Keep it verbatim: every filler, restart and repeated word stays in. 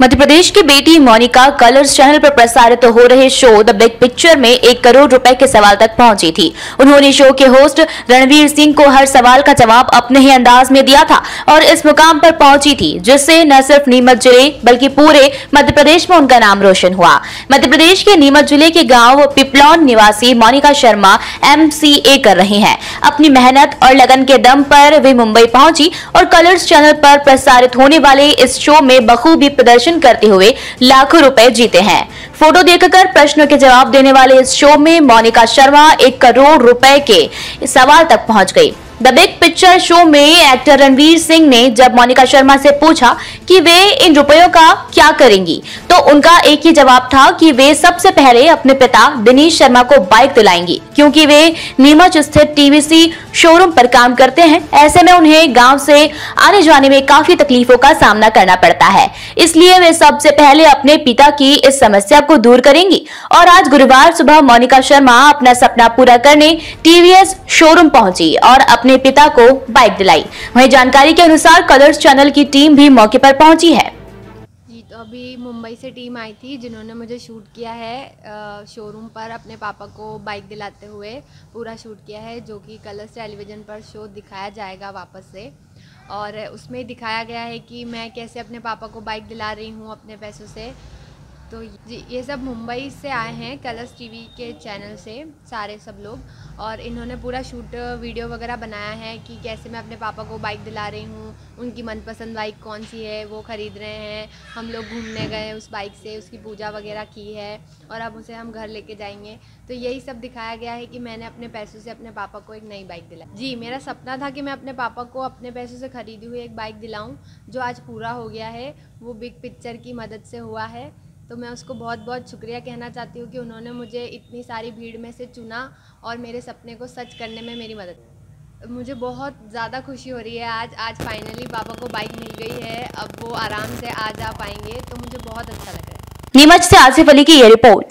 मध्य प्रदेश की बेटी Monika Colors channel पर प्रसारित हो रहे शो द बिग पिक्चर में एक करोड़ रुपए के सवाल तक पहुंची थी। उन्होंने शो के होस्ट रणवीर सिंह को हर सवाल का जवाब अपने ही अंदाज में दिया था और इस मुकाम पर पहुंची थी, जिससे न सिर्फ नीमच जिले बल्कि पूरे मध्य प्रदेश में उनका नाम रोशन हुआ। मध्य प्रदेश के नीमच जिले के गाँव पिपलौन निवासी Monika Sharma M C A कर रही है। अपनी मेहनत और लगन के दम पर वे मुंबई पहुंची और कलर्स चैनल पर प्रसारित होने वाले इस शो में बखूबी प्रदर्शन करते हुए लाखों रुपए जीते हैं। फोटो देखकर प्रश्नों के जवाब देने वाले इस शो में मोनिका शर्मा एक करोड़ रुपए के सवाल तक पहुंच गई। द बिग पिक्चर शो में एक्टर रणवीर सिंह ने जब मोनिका शर्मा से पूछा कि वे इन रुपयों का क्या करेंगी, तो उनका एक ही जवाब था कि वे सबसे पहले अपने पिता दिनेश शर्मा को बाइक दिलाएंगी, क्योंकि वे नीमच स्थित टीवीसी शोरूम पर काम करते हैं। ऐसे में उन्हें गांव से आने जाने में काफी तकलीफों का सामना करना पड़ता है, इसलिए वे सबसे पहले अपने पिता की इस समस्या को दूर करेंगी। और आज गुरुवार सुबह मोनिका शर्मा अपना सपना पूरा करने टीवीएस शोरूम पहुंची और अपने पिता को बाइक दिलाई। वहीं जानकारी के अनुसार कलर्स चैनल की टीम भी मौके पर पहुंची है। जी, तो अभी मुंबई से टीम आई थी जिन्होंने मुझे शूट किया है शोरूम पर अपने पापा को बाइक दिलाते हुए पूरा शूट किया है, जो कि कलर्स टेलीविज़न पर शो दिखाया जाएगा वापस से। और उसमें दिखाया गया है कि मैं कैसे अपने पापा को बाइक दिला रही हूँ अपने पैसों से। तो ये सब मुंबई से आए हैं कलर्स टीवी के चैनल से सारे सब लोग, और इन्होंने पूरा शूट वीडियो वगैरह बनाया है कि कैसे मैं अपने पापा को बाइक दिला रही हूँ, उनकी मनपसंद बाइक कौन सी है वो ख़रीद रहे हैं, हम लोग घूमने गए उस बाइक से, उसकी पूजा वगैरह की है और अब उसे हम घर लेके जाएंगे। तो यही सब दिखाया गया है कि मैंने अपने पैसों से अपने पापा को एक नई बाइक दिलाई। जी, मेरा सपना था कि मैं अपने पापा को अपने पैसों से ख़रीदी हुई एक बाइक दिलाऊँ, जो आज पूरा हो गया है। वो बिग पिक्चर की मदद से हुआ है, तो मैं उसको बहुत बहुत शुक्रिया कहना चाहती हूँ कि उन्होंने मुझे इतनी सारी भीड़ में से चुना और मेरे सपने को सच करने में मेरी मदद। मुझे बहुत ज़्यादा खुशी हो रही है आज आज फाइनली पापा को बाइक मिल गई है, अब वो आराम से आ जा पाएंगे, तो मुझे बहुत अच्छा लग रहा है। नीमच से आसिफ अली की ये रिपोर्ट।